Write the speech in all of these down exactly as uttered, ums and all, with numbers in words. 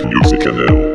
Music Channel.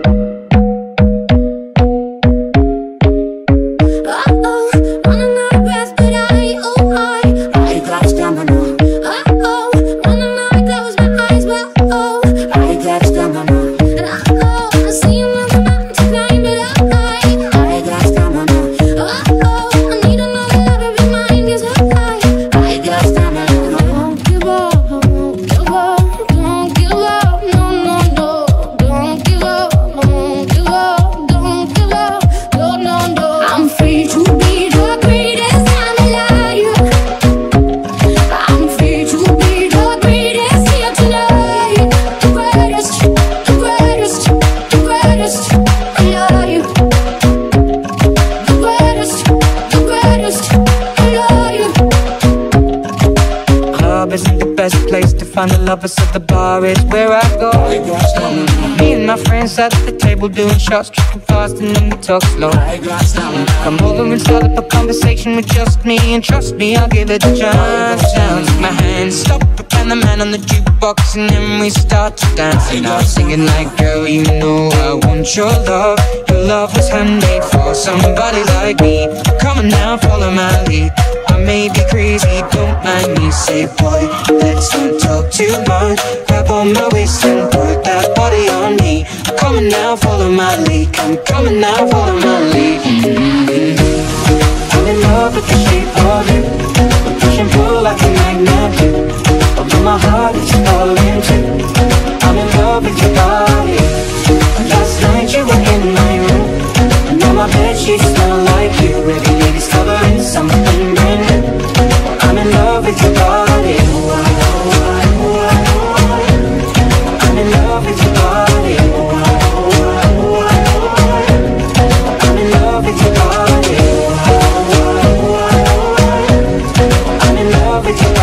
Isn't the best place to find the lovers, so the bar is where I go. Me and my friends at the table doing shots, tripping fast and then we talk slow. Come over and start up a conversation with just me, and trust me, I'll give it a chance. Now take my hand, stop it, and the man on the jukebox, and then we start to dance. And I'm singing like, girl, you know I want your love. Your love was handmade for somebody like me. Come on now, follow my lead. I may be crazy, don't mind me. Say, boy, let's not talk too much. Grab on my waist and put that body on me. I'm coming now, follow my lead. I'm coming now, follow my lead. Mm-hmm. I'm in love with the shape of you. We push and pull like a magnet do. Although my heart is falling too. I'm in love with your body. Last night you were in my room, and now my bedsheets smell like you. Every day discovering something brand new. I'm in love with your body. I'm in love with your body. I'm in love with your body. I'm in love with your body.